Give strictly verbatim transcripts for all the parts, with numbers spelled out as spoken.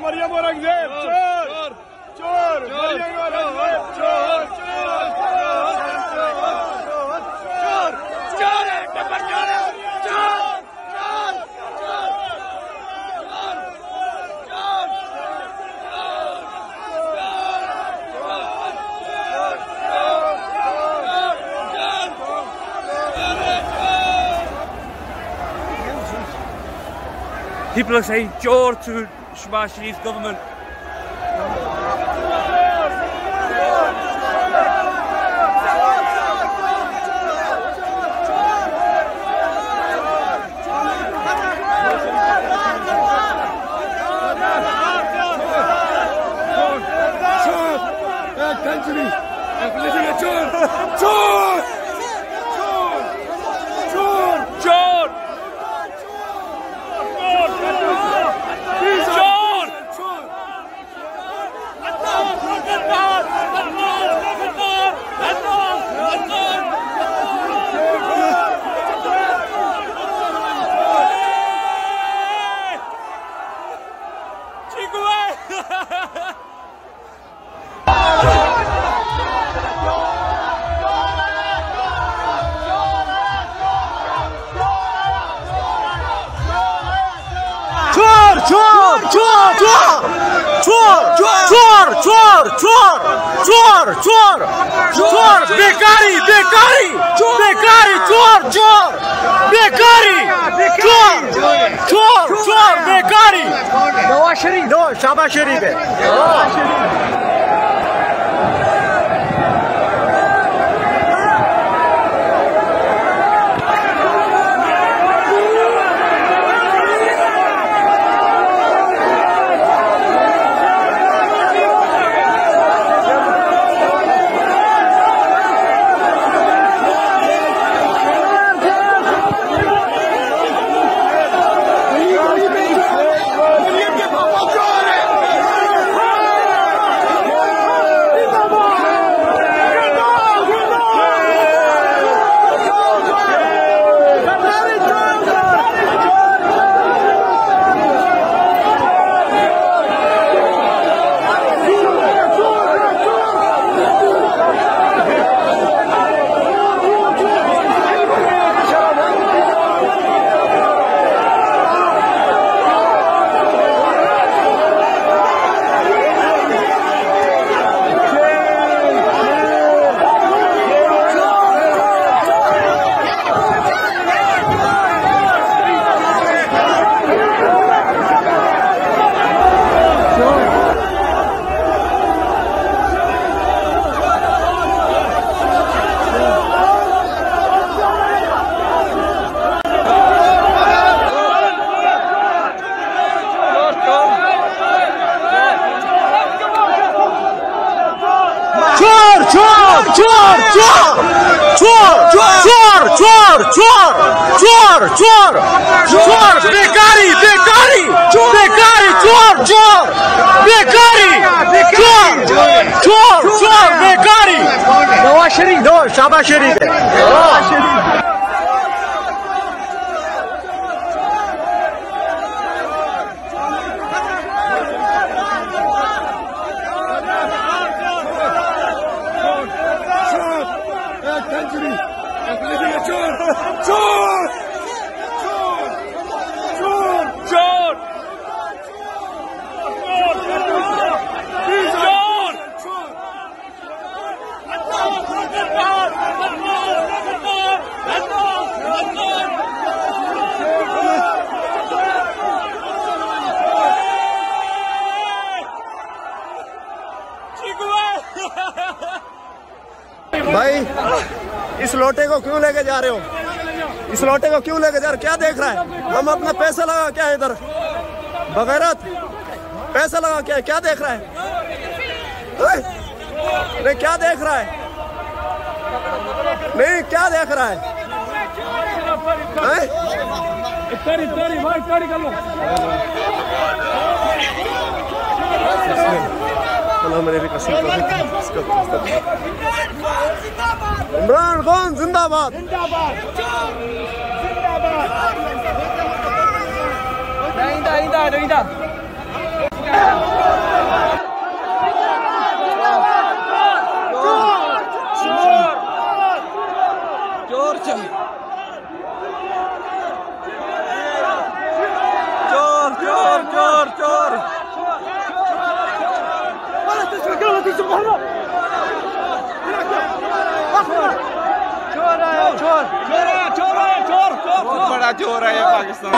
मरियम औरंगजेब चोर चोर मरियम औरंगजेब चोर चोर चोर चोर है टप्पर चोर है चोर People are saying "Chor" to Shahbaz Sharif's government. चोर चोर चोर चोर चोर बेकारी बेकारी बेकारी चोर चोर बेकारी चोर चोर चोर बेकारी नवाज शरीफ नो शाहबाज शरीफ है। चोर चोर चोर बेकारी बेकारी बेकारी चोर चोर बेकारी चोर चोर चोर बेकारी नवाज शरीफ नो शाहबाज शरीफ है। भाई इस लोटे को क्यों लेके जा रहे हो? इस लोटे को क्यों लेके जा रहे हो? क्या देख रहा है? हम अपना पैसा लगा क्या है इधर बगैरत पैसा लगा क्या है? क्या देख रहा है? नहीं क्या देख रहा है? नहीं क्या देख रहा है? इमरान खान जिंदाबाद जिंदाबाद बहुत बड़ा चोर है ये पाकिस्तान।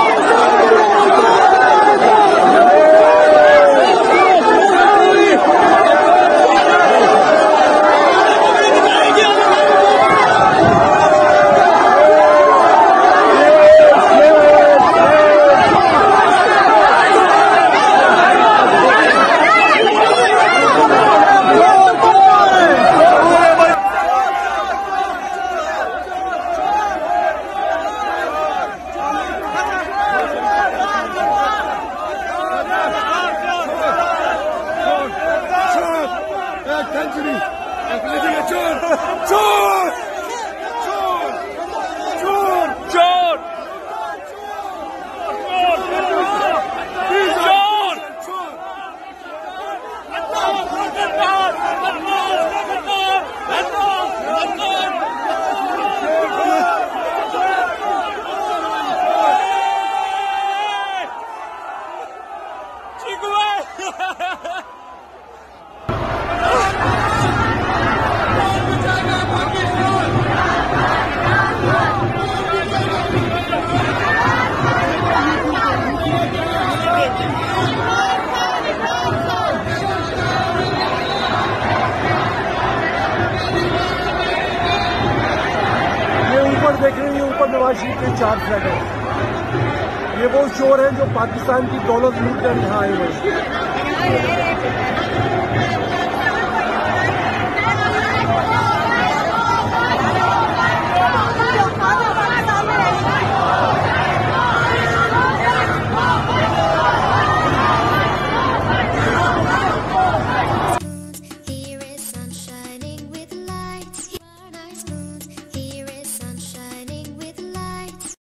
देख रहे हैं ये ऊपर नवाज शरीफ के चार फ्लैट है। ये वो चोर हैं जो पाकिस्तान की दौलत लूट कर यहाँ आए हुए हैं।